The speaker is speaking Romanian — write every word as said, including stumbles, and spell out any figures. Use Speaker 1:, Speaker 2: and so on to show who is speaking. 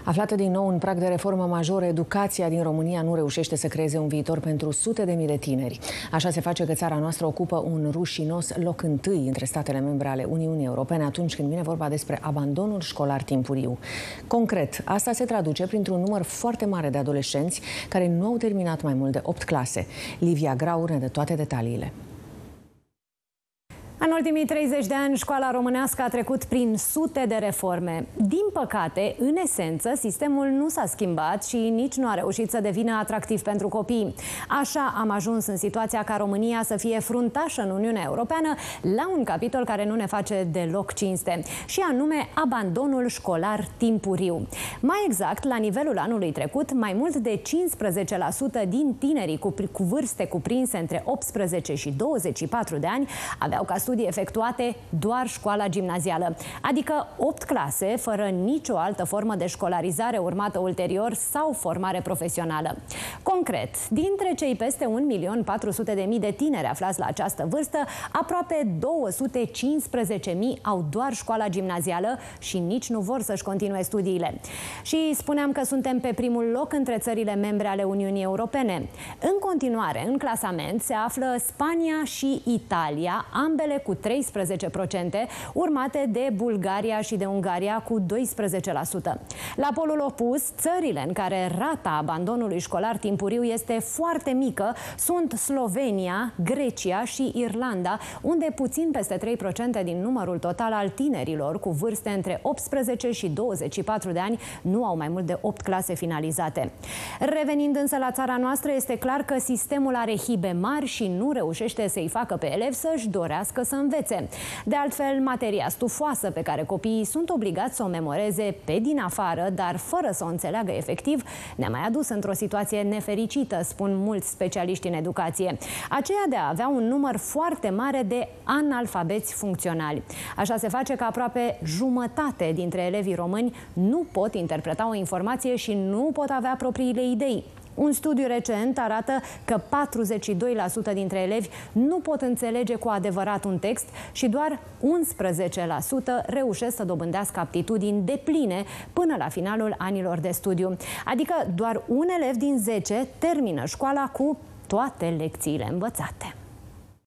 Speaker 1: Aflată din nou în prag de reformă majoră, educația din România nu reușește să creeze un viitor pentru sute de mii de tineri. Așa se face că țara noastră ocupă un rușinos loc întâi între statele membre ale Uniunii Europene atunci când vine vorba despre abandonul școlar timpuriu. Concret, asta se traduce printr-un număr foarte mare de adolescenți care nu au terminat mai mult de opt clase. Livia Graur ne dă toate detaliile.
Speaker 2: În ultimii treizeci de ani, școala românească a trecut prin sute de reforme. Din păcate, în esență, sistemul nu s-a schimbat și nici nu a reușit să devină atractiv pentru copii. Așa am ajuns în situația ca România să fie fruntașă în Uniunea Europeană la un capitol care nu ne face deloc cinste, și anume abandonul școlar timpuriu. Mai exact, la nivelul anului trecut, mai mult de cincisprezece la sută din tinerii cu, cu vârste cuprinse între optsprezece și douăzeci și patru de ani aveau ca studii efectuate doar școala gimnazială, adică opt clase fără nicio altă formă de școlarizare urmată ulterior sau formare profesională. Concret, dintre cei peste un milion patru sute de mii de tineri aflați la această vârstă, aproape două sute cincisprezece mii au doar școala gimnazială și nici nu vor să-și continue studiile. Și spuneam că suntem pe primul loc între țările membre ale Uniunii Europene. În continuare, în clasament se află Spania și Italia, ambele cu treisprezece la sută, urmate de Bulgaria și de Ungaria cu doisprezece la sută. La polul opus, țările în care rata abandonului școlar timpuriu este foarte mică sunt Slovenia, Grecia și Irlanda, unde puțin peste trei la sută din numărul total al tinerilor cu vârste între optsprezece și douăzeci și patru de ani nu au mai mult de opt clase finalizate. Revenind însă la țara noastră, este clar că sistemul are hibe mari și nu reușește să-i facă pe elevi să-și dorească să învețe. De altfel, materia stufoasă pe care copiii sunt obligați să o memoreze pe din afară, dar fără să o înțeleagă efectiv, ne-a mai adus într-o situație nefericită, spun mulți specialiști în educație. Aceea de a avea un număr foarte mare de analfabeți funcționali. Așa se face că aproape jumătate dintre elevii români nu pot interpreta o informație și nu pot avea propriile idei. Un studiu recent arată că patruzeci și doi la sută dintre elevi nu pot înțelege cu adevărat un text și doar unsprezece la sută reușesc să dobândească aptitudini depline până la finalul anilor de studiu. Adică doar un elev din zece termină școala cu toate lecțiile învățate.